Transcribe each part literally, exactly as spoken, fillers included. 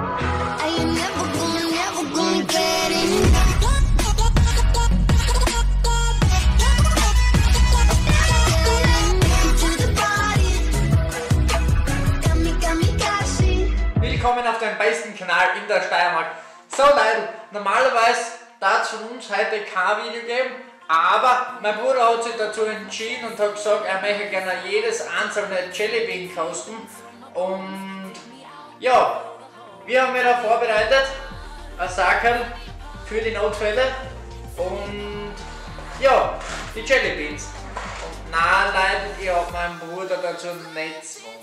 Willkommen auf dem besten Kanal in der Steiermark. So Leute, normalerweise darf es von uns heute kein Video geben, aber mein Bruder hat sich dazu entschieden und hat gesagt, er möchte gerne jedes einzelne Jellybean kosten. Und ja, wir haben wieder vorbereitet ein Sackerl für die Notfälle und ja, die Jellybeans. Und nein Leute, ich habe meinen Bruder dazu nicht gezwungen.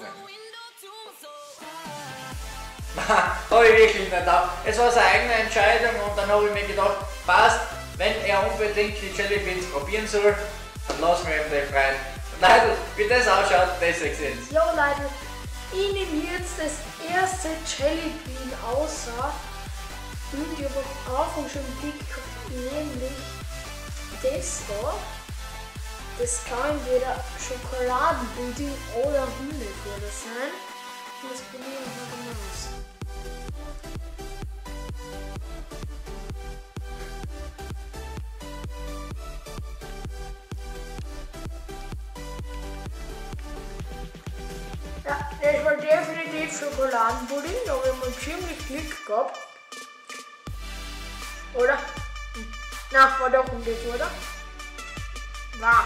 Habe ich wirklich nicht auch. Es war seine eigene Entscheidung und dann habe ich mir gedacht, passt, wenn er unbedingt die Jellybeans probieren soll, dann lassen wir ihm den frei. Leute, wie das ausschaut, das seht ihr jetzt. Jo Leute, ich nehme jetzt das erste Jellybean außer und ich habe am Anfang schon einen Blick gehabt, nämlich das da. Das kann entweder Schokoladenpudding oder Hundefutter sein. Und das probieren wir mal aus. Ja, das war definitiv Schokoladenpudding, da habe ich mal ziemlich Glück gehabt. Oder? Hm. Na, war doch Hundefutter. Wow.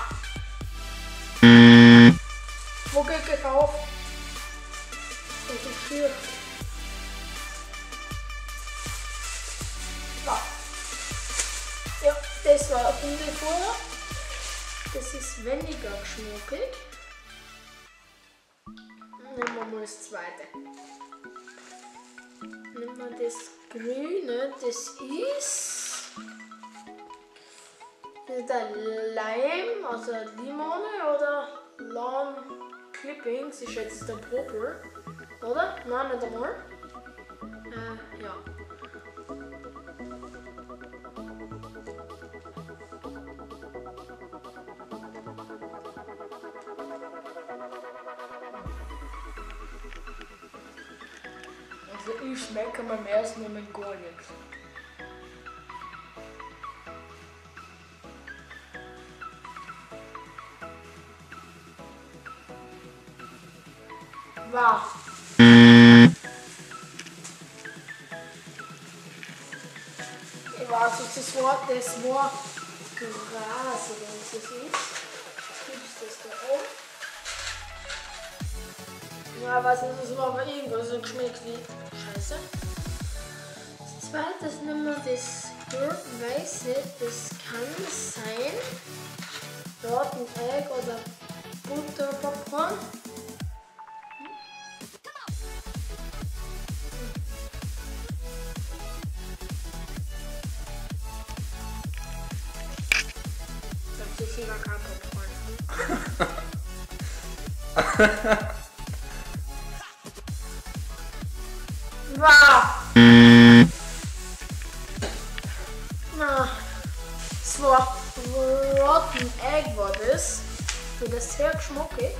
Wo geht gekauft? Das ist hier. Ja. Ja, das war Hundefutter. Das ist weniger geschmuggelt. Nehmen wir mal das zweite. Nehmen wir das grüne, das ist der Lime, also Limone oder Lawn Clippings, ich schätze der Popel, oder? Nein, nicht einmal. Äh, ja. Also ich schmecke beim ersten Moment gar nichts. Wow. Ich weiß nicht, das war, das war Gras oder was das ist. Gibt's das da oben? Ja, ich weiß nicht, das war aber irgendwas so geschmeckt wie Scheiße. Das zweite nehmen wir das Weiße, das kann sein Rotten Egg oder Butterpopcorn. Das ist sicher kein Popcorn. Wow! Na, es war Rotten Egg war das. Und das ist sehr geschmackig.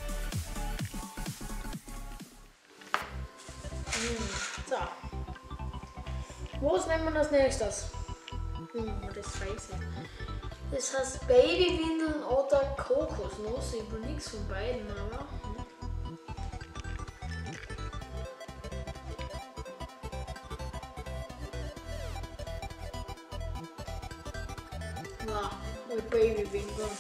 So. Was nehmen wir als nächstes? Hm, das weiß ich. Das heißt Babywindeln oder Kokosnuss. Ich will nichts von beiden, aber. Wow, mit Babywindeln.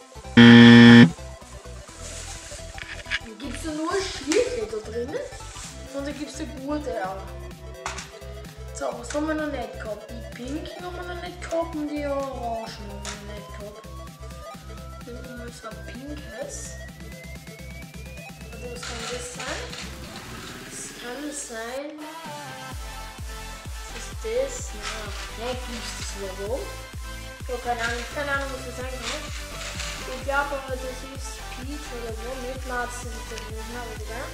Dann gibt es nur Schlichte da drinnen und dann gibt es die gute auch. So, was haben wir noch nicht gehabt? Die Pink haben wir noch nicht gehabt und die Orangen haben wir noch nicht gehabt. Nehmen wir mal so ein pinkes. Also was kann das sein? Das kann sein. Was ist das? Na, ne, gibt es das warum? So, keine Ahnung, keine Ahnung, was das sein kann. Ich glaube aber, das ist Peach oder so. Mit Marz ist das nicht, aber egal.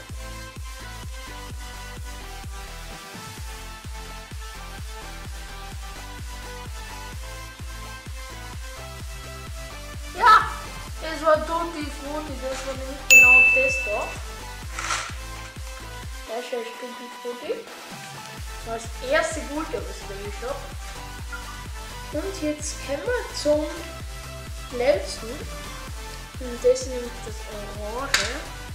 Ja, das war Tutti Frutti, das war nämlich genau das da. Ja, schau, ich bin die Frutti. Das erste Gute, was ich erwischt habe. Und jetzt kommen wir zum letzten. Und das ist nämlich das Orange.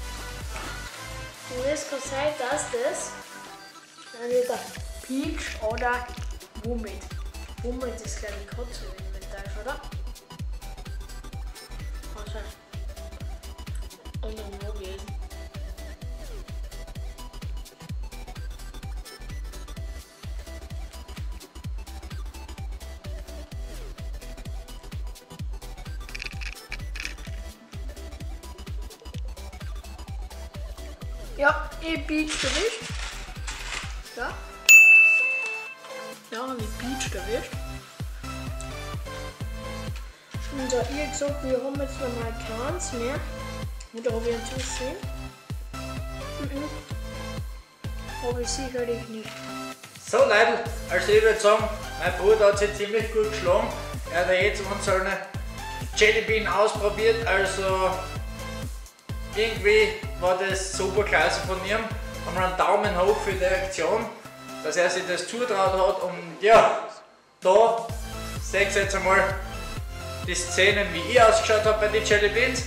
Und es kann sein, dass das entweder Peach oder Womit. Womit ist glaube ich Katze im Inventar, oder? Also. Und dann wo gehen. Ja, ich Peach erwischt. Ja. Ja, habe ich Peach erwischt. Und da ihr gesagt, wir haben jetzt nochmal keins mehr. Oder habe ich einen zu sehen? Mhm. Habe ich sicherlich nicht. So Leute, also ich würde sagen, mein Bruder hat sich ziemlich gut geschlagen. Er hat jetzt unsere Jellybean ausprobiert, also irgendwie war das super klasse von ihm. Haben wir einen Daumen hoch für die Reaktion, dass er sich das zutraut hat. Und ja, da seht ihr jetzt einmal die Szenen, wie ich ausgeschaut habe bei den Jellybeans.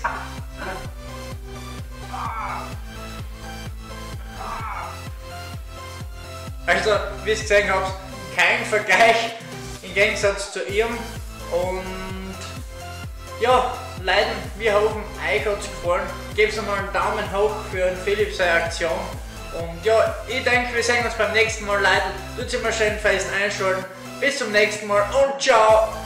Also, wie ihr gesehen habt, kein Vergleich im Gegensatz zu ihm. Und ja, Leute, wir hoffen, euch hat es gefallen. Gebt mal einen Daumen hoch für den Philipp seine Aktion. Und ja, ich denke, wir sehen uns beim nächsten Mal, Leute. Tut sich mal schön fest einschalten. Bis zum nächsten Mal und ciao!